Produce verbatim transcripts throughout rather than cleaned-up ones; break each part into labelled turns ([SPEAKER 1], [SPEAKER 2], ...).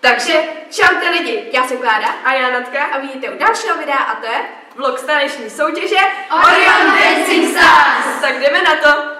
[SPEAKER 1] Takže čaute lidi, já jsem Klára
[SPEAKER 2] a já Natka
[SPEAKER 1] a vidíte u dalšího videa a to je
[SPEAKER 2] vlog z taneční soutěže
[SPEAKER 1] Orion Dancing Stars.
[SPEAKER 2] Tak jdeme na to.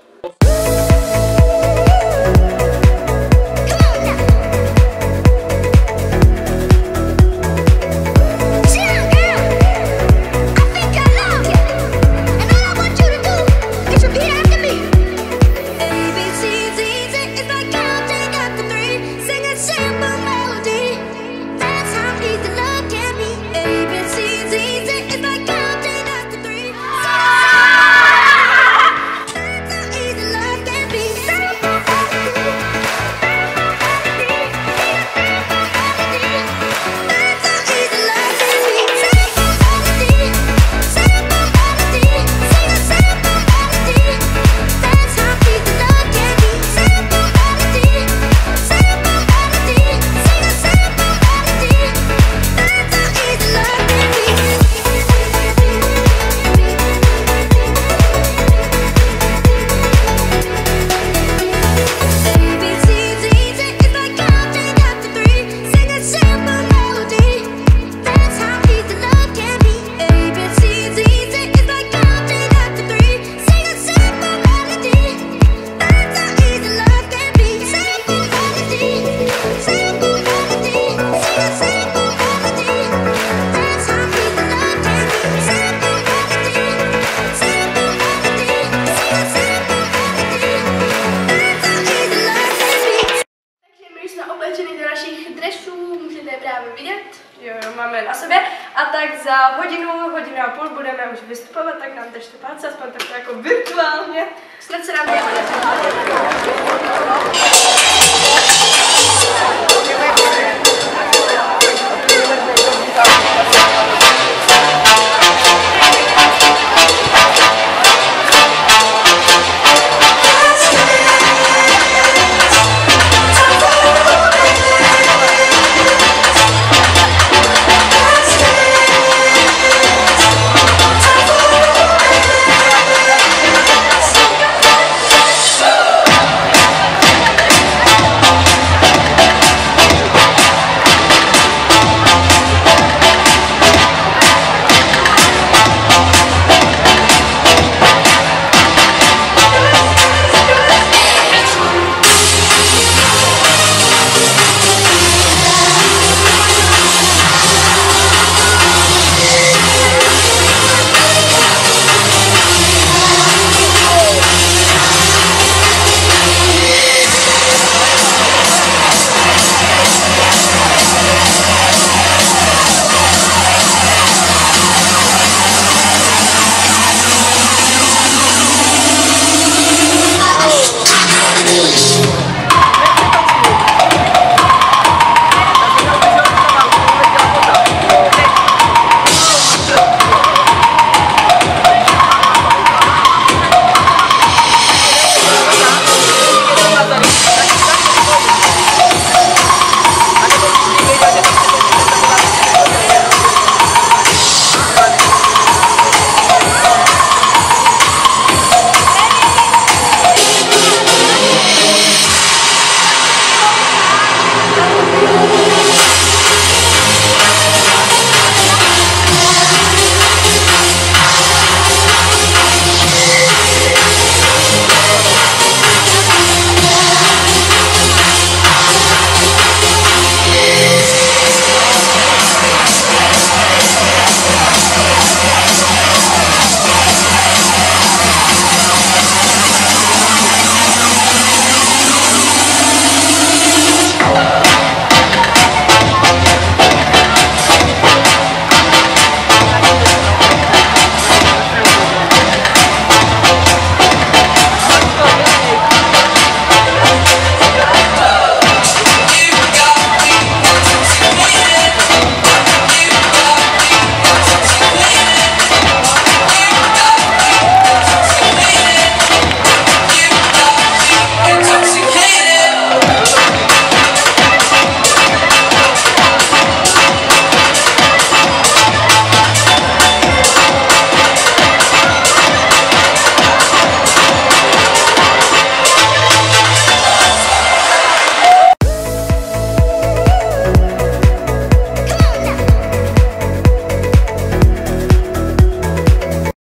[SPEAKER 2] Jo, jo, máme na sebe a tak za hodinu, hodinu a půl budeme už vystupovat, tak nám držte palce, aspoň takto jako virtuálně.
[SPEAKER 1] Snad se nám bude.